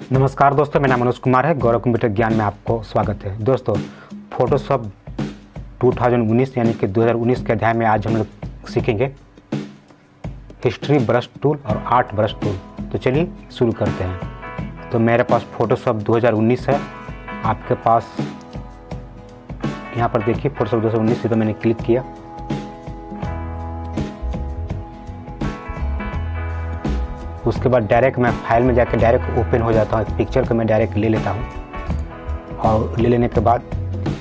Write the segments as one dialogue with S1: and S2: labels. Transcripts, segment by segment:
S1: नमस्कार दोस्तों, मेरा नाम मनोज कुमार है। गौरव कंप्यूटर ज्ञान में आपको स्वागत है। दोस्तों, फोटोशॉप 2019 यानी कि 2019 के अध्याय में आज हम लोग सीखेंगे हिस्ट्री ब्रश टूल और आर्ट ब्रश टूल। तो चलिए शुरू करते हैं। तो मेरे पास फोटोशॉप 2019 है। आपके पास यहाँ पर देखिए फोटोशॉप 2019 से तो मैंने क्लिक किया। उसके बाद डायरेक्ट मैं फाइल में जाकर डायरेक्ट ओपन हो जाता हूँ। पिक्चर को मैं डायरेक्ट ले लेता हूँ और ले लेने के बाद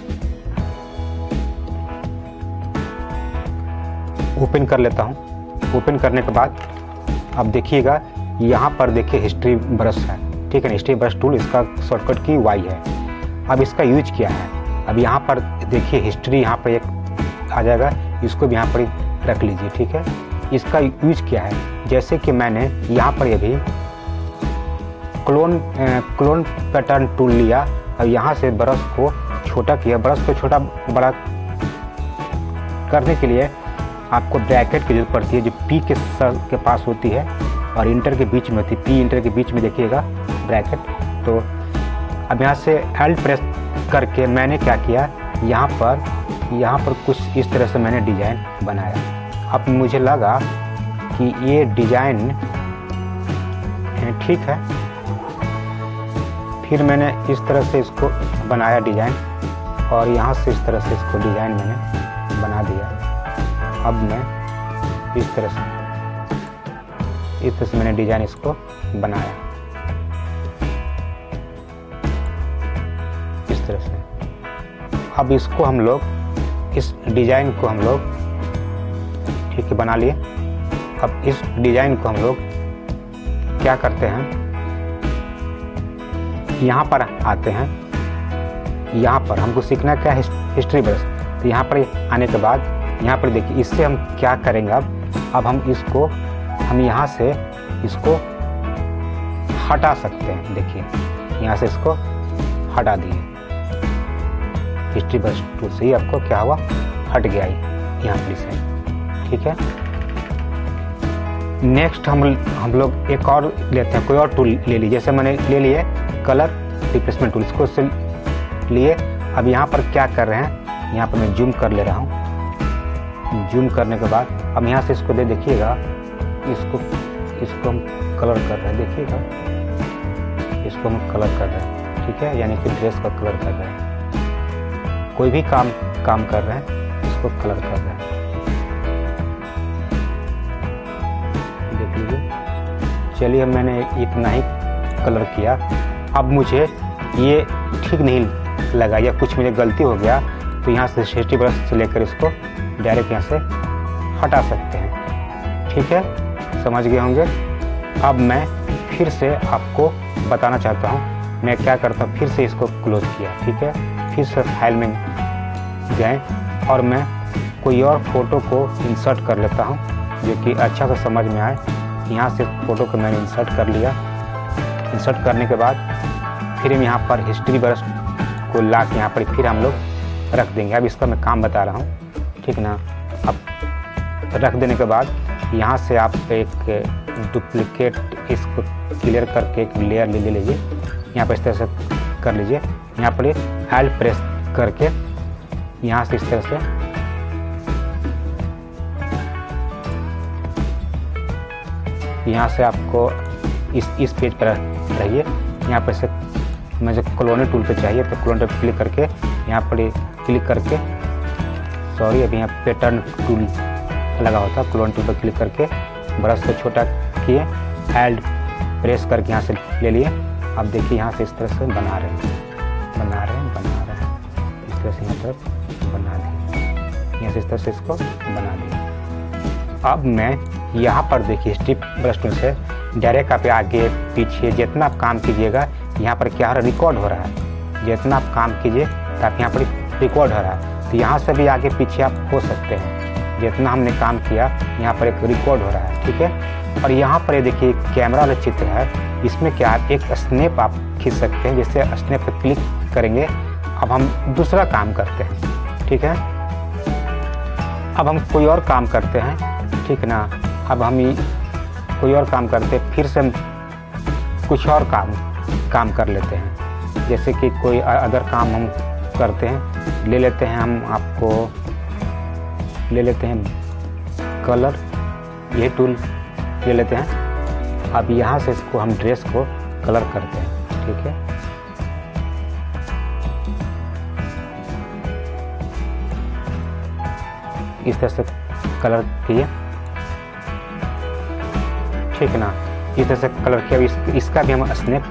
S1: ओपन कर लेता हूँ। ओपन करने के बाद अब देखिएगा यहाँ पर देखिए हिस्ट्री ब्रश है, ठीक है ना। हिस्ट्री ब्रश टूल, इसका शॉर्टकट की Y है। अब इसका यूज क्या है, अब यहाँ पर देखिए हिस्ट्री यहाँ पर एक आ जाएगा, इसको भी यहाँ पर रख लीजिए, ठीक है। इसका यूज क्या है, जैसे कि मैंने यहाँ पर ये भी क्लोन पैटर्न टूल लिया और यहाँ से ब्रश को छोटा किया। ब्रश को छोटा बड़ा करने के लिए आपको ब्रैकेट की जरूरत पड़ती है, जो P के सर के पास होती है और इंटर के बीच में होती है। P इंटर के बीच में देखिएगा ब्रैकेट। तो अब यहाँ से Alt प्रेस करके मैंने क्या किया, यहाँ पर कुछ इस तरह से मैंने डिजाइन बनाया। अब मुझे लगा कि ये डिजाइन ठीक है, फिर मैंने इस तरह से इसको बनाया डिजाइन और यहाँ से इस तरह से इसको डिजाइन मैंने बना दिया। अब मैं इस तरह से मैंने डिजाइन इसको बनाया इस तरह से। अब इसको हम लोग इस डिजाइन को हम लोग ठीक है बना लिए। अब इस डिजाइन को हम लोग क्या करते हैं, यहाँ पर आते हैं। यहाँ पर हमको सीखना क्या है, हिस्ट्री ब्रश। तो यहाँ पर आने के बाद यहाँ पर देखिए, इससे हम क्या करेंगे। अब हम यहाँ से इसको हटा सकते हैं। देखिए यहाँ से इसको हटा दिए हिस्ट्री ब्रश टूल से ही आपको क्या हुआ, हट गया यहाँ पर से, ठीक है। नेक्स्ट हम लोग एक और लेते हैं, कोई और टूल ले लीजिए। जैसे मैंने ले लिए कलर रिप्लेसमेंट टूल, इसको से लिए। अब यहाँ पर क्या कर रहे हैं, यहाँ पर मैं जूम कर ले रहा हूँ। जूम करने के बाद अब यहाँ से इसको देखिएगा, इसको हम कलर कर रहे हैं। देखिएगा इसको हम कलर कर रहे हैं, ठीक है, यानी कि ड्रेस का कलर कर रहे हैं। कोई भी काम कर रहे हैं, इसको कलर कर रहे हैं। चलिए मैंने इतना ही कलर किया। अब मुझे ये ठीक नहीं लगा या कुछ मुझे गलती हो गया, तो यहाँ से हिस्ट्री ब्रश से लेकर इसको डायरेक्ट यहाँ से हटा सकते हैं, ठीक है। समझ गए होंगे। अब मैं फिर से आपको बताना चाहता हूँ, मैं क्या करता हूँ, फिर से इसको क्लोज किया, ठीक है। फिर से फाइल में गए और मैं कोई और फोटो को इंसर्ट कर लेता हूँ जो कि अच्छा से समझ में आए। यहाँ से फोटो को मैंने इंसर्ट कर लिया। इंसर्ट करने के बाद फिर हम यहाँ पर हिस्ट्री ब्रश को ला के यहाँ पर फिर हम लोग रख देंगे। अब इसका मैं काम बता रहा हूँ, ठीक ना। अब रख देने के बाद यहाँ से आप एक डुप्लीकेट इसको क्लियर करके एक लेयर ले लीजिए। यहाँ पर इस तरह से कर लीजिए। यहाँ पर Alt प्रेस करके यहाँ से इस तरह से यहाँ से आपको इस पेज पर रहिए। यहाँ पर से मुझे क्लोन टूल पे चाहिए, तो क्लोन पे क्लिक करके यहाँ पर क्लिक करके अभी यहाँ पैटर्न टूल लगा होता है। क्लोन टूल पर क्लिक करके ब्रश को छोटा किए, Alt प्रेस करके यहाँ से ले लिए। अब देखिए यहाँ से इस तरह से बना रहे हैं इस तरह से यहाँ पर बना दिए। यहाँ से इस तरह से इसको बना दिए। अब मैं यहाँ पर देखिए हिस्ट्री ब्रश टूल से डायरेक्ट आप आगे पीछे जितना आप काम कीजिएगा, यहाँ पर क्या हो रहा है, रिकॉर्ड हो रहा है। जितना आप काम कीजिए तो आप यहाँ पर रिकॉर्ड हो रहा है। तो यहाँ से भी आगे पीछे आप हो सकते हैं। जितना हमने काम किया यहाँ पर एक रिकॉर्ड हो रहा है, ठीक है। और यहाँ पर ये देखिए कैमरा वाला चित्र है, इसमें क्या है, एक स्नैप आप खींच सकते हैं। जैसे स्नैप पर क्लिक करेंगे, अब हम दूसरा काम करते हैं, ठीक है। अब हम कोई और काम करते हैं, ठीक ना। अब हम कोई और काम करते, फिर से हम कुछ और काम काम कर लेते हैं। जैसे कि कोई अदर काम हम करते हैं, ले लेते हैं हम आपको ले लेते हैं कलर, ये टूल ले लेते हैं। अब यहाँ से इसको हम ड्रेस को कलर करते हैं, ठीक है। इस तरह से कलर किए, ठीक है ना। इस तरह से कलर किया। इसका भी हम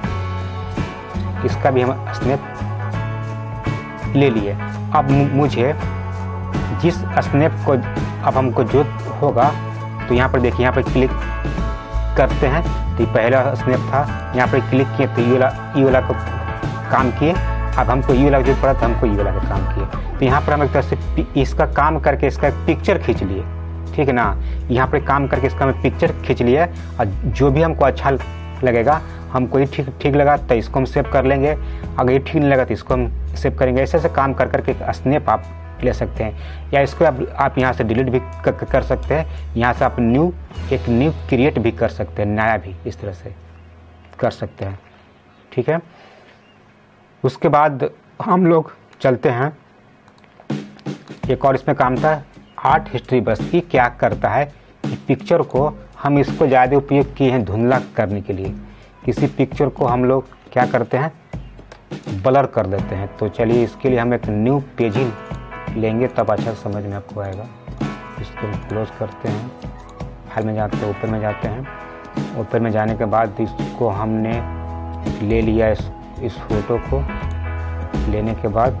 S1: स्नैप ले लिए। अब मुझे जिस स्नैप को अब हमको जो होगा, तो यहाँ पर देखिए, यहाँ पर क्लिक करते हैं तो ये पहला स्नैप था, यहाँ पर क्लिक किए तो ये वाला को काम किए। अब हमको ये वाला जो पड़ा तो हमको ये वाला का काम किए। तो यहाँ पर हम एक तरह से इसका काम करके इसका पिक्चर खींच लिए, ठीक है ना। यहाँ पर काम करके इसका मैं पिक्चर खींच लिया, और जो भी हमको अच्छा लगेगा, हमको ये ठीक लगा तो इसको हम सेव कर लेंगे, अगर ये ठीक नहीं लगा तो इसको हम सेव करेंगे। ऐसे ऐसे काम कर करके स्नैप आप ले सकते हैं, या इसको आप यहाँ से डिलीट भी कर सकते हैं। यहाँ से आप एक न्यू क्रिएट भी कर सकते हैं, नया भी इस तरह से कर सकते हैं, ठीक है। उसके बाद हम लोग चलते हैं, एक और इसमें काम था आर्ट हिस्ट्री ब्रश की। क्या करता है कि पिक्चर को हम इसको ज़्यादा उपयोग किए हैं धुंधला करने के लिए। किसी पिक्चर को हम लोग क्या करते हैं, ब्लर कर देते हैं। तो चलिए इसके लिए हम एक न्यू पेज ही लेंगे, तब अच्छा समझ में आपको आएगा। इसको क्लोज करते हैं, फाइल में जाते हैं, ऊपर में जाते हैं। ऊपर में जाने के बाद इसको हमने ले लिया, इस फोटो को लेने के बाद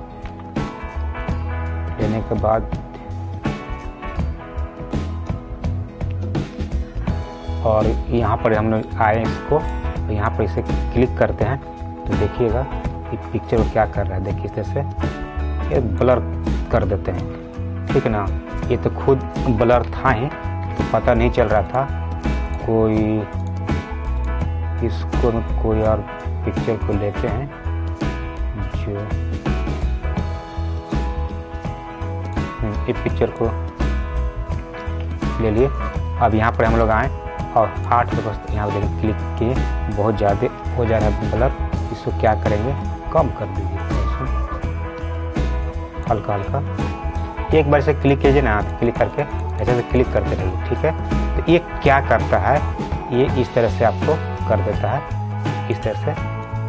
S1: और यहाँ पर हम लोग आए इसको, तो यहाँ पर इसे क्लिक करते हैं तो देखिएगा कि पिक्चर को क्या कर रहा है। देखिए इस तरह से ये ब्लर कर देते हैं, ठीक है ना। ये तो खुद ब्लर था ही, तो पता नहीं चल रहा था। कोई और पिक्चर को लेते हैं जो इस पिक्चर को ले लिए। अब यहाँ पर हम लोग आए और 8 पे बस यहाँ पर क्लिक किए, बहुत ज़्यादा हो जा रहा है ब्लर। इसको क्या करेंगे, कम कर दीजिए हल्का हल्का। एक बार से क्लिक कीजिए ना, क्लिक करके ऐसे से क्लिक करते रहिए, ठीक है। तो ये क्या करता है, ये इस तरह से आपको कर देता है, इस तरह से।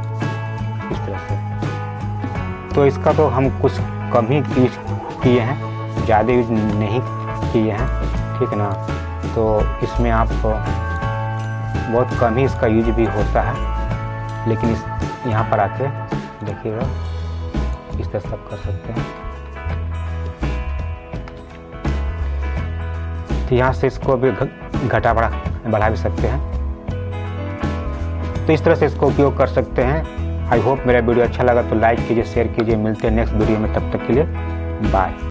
S1: तो इसका तो हम कुछ कम ही यूज किए हैं, ज़्यादा यूज नहीं किए हैं, ठीक है ना। तो इसमें आप बहुत कम ही इसका यूज भी होता है, लेकिन यहाँ पर आके देखिएगा इस तरह से आप कर सकते हैं। तो यहाँ से इसको भी घटा बढ़ा भी सकते हैं। तो इस तरह से इसको उपयोग कर सकते हैं। आई होप मेरा वीडियो अच्छा लगा तो लाइक कीजिए, शेयर कीजिए। मिलते हैं नेक्स्ट वीडियो में, तब तक के लिए बाय।